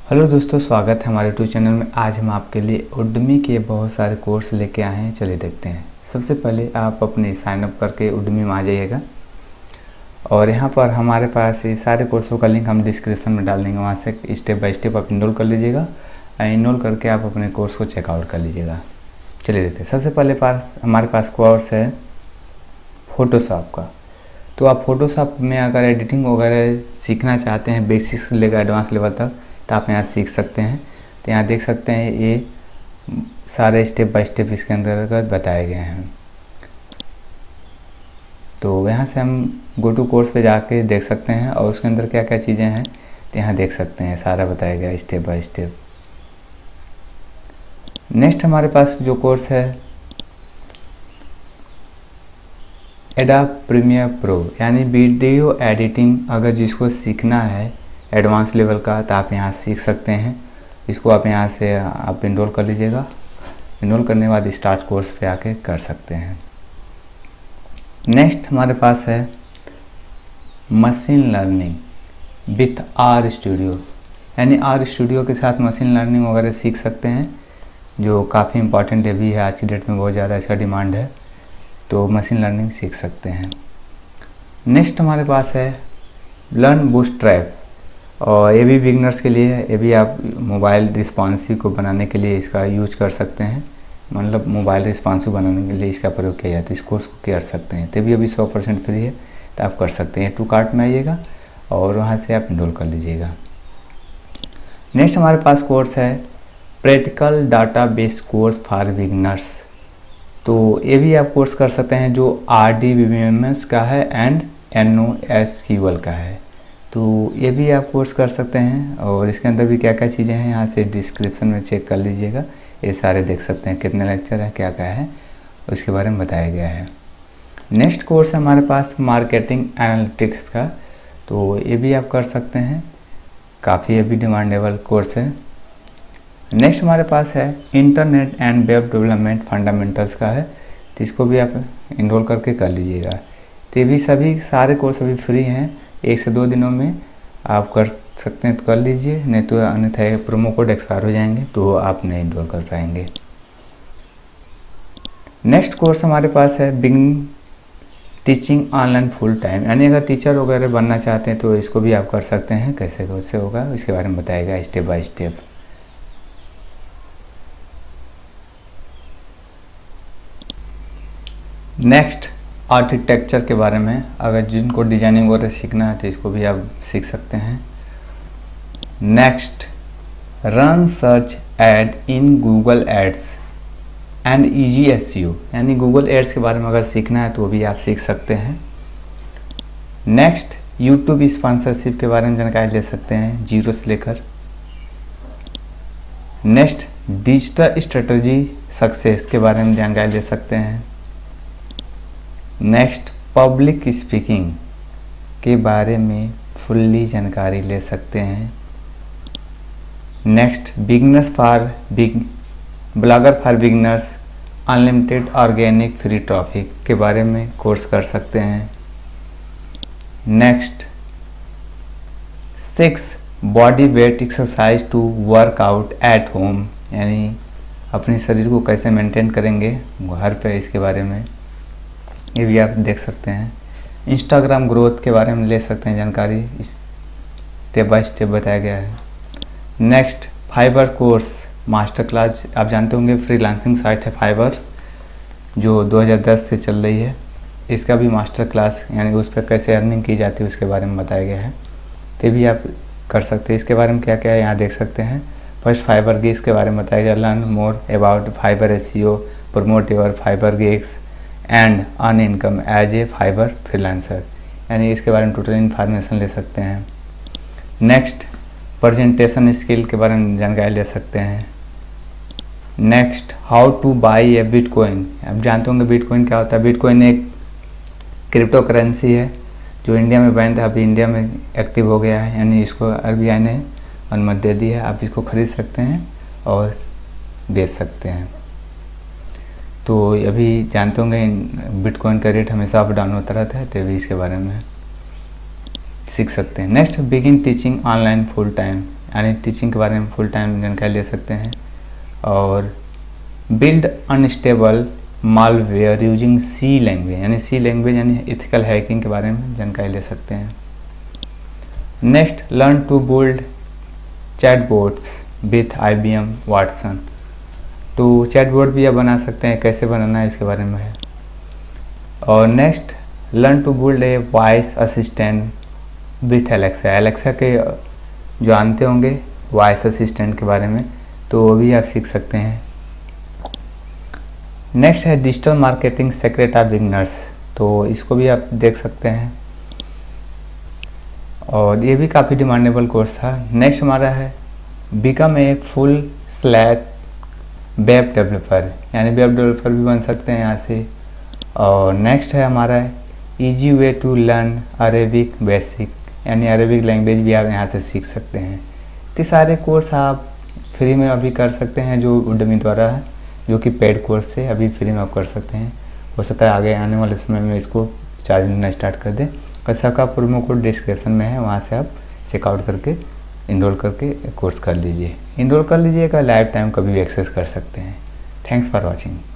Hello दोस्तों, स्वागत है हमारे यूट्यूब चैनल में। आज हम आपके लिए उद्यमी के बहुत सारे कोर्स लेके आए हैं। चलिए देखते हैं। सबसे पहले आप अपने साइन अप करके उद्यमी में आ जाइएगा और यहाँ पर हमारे पास ये सारे कोर्सों का लिंक हम डिस्क्रिप्शन में डाल देंगे। वहाँ से स्टेप बाय स्टेप आप इनरोल कर लीजिएगा। इनरोल करके आप अपने कोर्स को चेकआउट कर लीजिएगा। चलिए देखते हैं। सबसे पहले हमारे पास कोर्स है फ़ोटोशॉप का। तो आप फ़ोटोशॉप में अगर एडिटिंग वगैरह सीखना चाहते हैं, बेसिक्स से लेकर एडवांस लेवल तक, तो आप यहाँ सीख सकते हैं। तो यहाँ देख सकते हैं ये सारे स्टेप बाय स्टेप इसके अंतर्गत बताए गए हैं। तो यहाँ से हम गो टू कोर्स पे जाके देख सकते हैं और उसके अंदर क्या क्या चीज़ें हैं तो यहाँ देख सकते हैं। सारा बताया गया स्टेप बाय स्टेप। नेक्स्ट हमारे पास जो कोर्स है एडोब प्रीमियर प्रो, यानी वीडियो एडिटिंग अगर जिसको सीखना है एडवांस लेवल का तो आप यहाँ सीख सकते हैं। इसको आप यहाँ से आप इनरोल कर लीजिएगा। इनरोल करने के बाद स्टार्ट कोर्स पे आके कर सकते हैं। नेक्स्ट हमारे पास है machine learning with R studio, यानी आर स्टूडियो के साथ मशीन लर्निंग वगैरह सीख सकते हैं, जो काफ़ी इम्पॉर्टेंट भी है। आज की डेट में बहुत ज़्यादा इसका डिमांड है, तो मशीन लर्निंग सीख सकते हैं। नेक्स्ट हमारे पास है लर्न बूटस्ट्रैप, और ये भी बिगनर्स के लिए है। ये भी आप मोबाइल रिस्पॉन्सिव को बनाने के लिए इसका यूज कर सकते हैं। मतलब मोबाइल रिस्पॉन्सिव बनाने के लिए इसका प्रयोग किया जाता है। इस कोर्स को कर सकते हैं। तो भी अभी 100% फ्री है, तो आप कर सकते हैं। टू कार्ट में आइएगा और वहाँ से आप इनरोल कर लीजिएगा। नेक्स्ट हमारे पास कोर्स है practical database course for beginners. तो ये भी आप कोर्स कर सकते हैं, जो RDBMS का है एंड NoSQL का है। तो ये भी आप कोर्स कर सकते हैं और इसके अंदर भी क्या क्या चीज़ें हैं यहाँ से डिस्क्रिप्शन में चेक कर लीजिएगा। ये सारे देख सकते हैं, कितने लेक्चर है, क्या क्या है, उसके बारे में बताया गया है। नेक्स्ट कोर्स है हमारे पास मार्केटिंग एनालिटिक्स का। तो ये भी आप कर सकते हैं, काफ़ी अभी डिमांडेबल कोर्स है। नेक्स्ट हमारे पास है internet and web development fundamentals का है। तो इसको भी आप इनरोल करके कर लीजिएगा। तो ये भी सभी सारे कोर्स अभी फ्री हैं। 1 से 2 दिनों में आप कर सकते हैं तो कर लीजिए, नहीं तो अन्यथा प्रोमो कोड एक्सपायर हो जाएंगे तो आप नहीं इनरोल कर पाएंगे। नेक्स्ट कोर्स हमारे पास है beginning teaching online full time, यानी अगर टीचर वगैरह बनना चाहते हैं तो इसको भी आप कर सकते हैं। कैसे कैसे होगा इसके बारे में बताएगा step by step. Next architecture के बारे में, अगर जिनको डिजाइनिंग वगैरह सीखना है तो इसको भी आप सीख सकते हैं। Next run search ad in Google ads and easy SEO, यानी गूगल एड्स के बारे में अगर सीखना है तो भी आप सीख सकते हैं। नेक्स्ट यूट्यूब स्पॉन्सरशिप के बारे में जानकारी ले सकते हैं, 0 से लेकर। नेक्स्ट डिजिटल स्ट्रेटजी सक्सेस के बारे में जानकारी ले सकते हैं। नेक्स्ट पब्लिक स्पीकिंग के बारे में फुल्ली जानकारी ले सकते हैं। Next beginners for blogger for beginners unlimited organic free traffic के बारे में कोर्स कर सकते हैं। Next 6 body weight exercise to workout at home, यानी अपने शरीर को कैसे मेंटेन करेंगे घर पे, इसके बारे में ये भी आप देख सकते हैं। इंस्टाग्राम ग्रोथ के बारे में ले सकते हैं जानकारी, स्टेप बाय स्टेप बताया गया है। Next Fiverr course master class, आप जानते होंगे फ्रीलांसिंग साइट है फाइवर, जो 2010 से चल रही है। इसका भी मास्टर क्लास, यानी उस पर कैसे अर्निंग की जाती है उसके बारे में बताया गया है। तो भी आप कर सकते हैं। इसके बारे में क्या क्या है यहाँ देख सकते हैं। फर्स्ट फाइवर गिग्स के बारे में बताया गया। Learn more about Fiverr SEO, promote your Fiverr gigs and earn income as a Fiverr freelancer, यानी इसके बारे में टोटल इन्फॉर्मेशन ले सकते हैं। नेक्स्ट प्रेजेंटेशन स्किल के बारे में जानकारी ले सकते हैं। Next how to buy a bitcoin, आप जानते होंगे बिटकॉइन क्या होता है। बिटकॉइन एक क्रिप्टो करेंसी है जो इंडिया में बैन था, अभी इंडिया में एक्टिव हो गया है, यानी इसको RBI ने अनुमति दे दी है। आप इसको खरीद सकते हैं और बेच सकते हैं। तो अभी जानते होंगे बिटकॉइन का रेट हमेशा अप डाउन होता रहता है, तो अभी इसके बारे में सीख सकते हैं। Next begin teaching online full time, यानी टीचिंग के बारे में फुल टाइम जानकारी ले सकते हैं। और build unstable malware using C language, यानी सी लैंग्वेज यानी एथिकल हैकिंग के बारे में जानकारी ले सकते हैं। Next, learn to build chatbots with IBM Watson. तो चैटबॉट भी आप बना सकते हैं, कैसे बनाना है इसके बारे में है। और next, learn to build a voice assistant with Alexa. Alexa के जानते होंगे वॉइस असिस्टेंट के बारे में, तो वो भी आप सीख सकते हैं। नेक्स्ट है digital marketing secret of beginners, तो इसको भी आप देख सकते हैं और ये भी काफ़ी डिमांडेबल कोर्स था। नेक्स्ट हमारा है become a full slack web developer, यानी वेब डेवलपर भी बन सकते हैं यहाँ से। और नेक्स्ट है हमारा easy way to learn Arabic basic, यानी अरेबिक लैंग्वेज भी आप यहाँ से सीख सकते हैं। तो सारे कोर्स आप फ्री में अभी कर सकते हैं, जो उडमी द्वारा है, जो कि पेड कोर्स है, अभी फ्री में आप कर सकते हैं। हो सकता है आगे आने वाले समय में इसको चार्ज लेना स्टार्ट कर दें। और सबका प्रोमो कोड डिस्क्रिप्शन में है, वहाँ से आप चेकआउट करके इनरोल करके कोर्स कर लीजिए। इनरोल कर लीजिएगा, लाइफ टाइम कभी भी एक्सेस कर सकते हैं। Thanks for watching.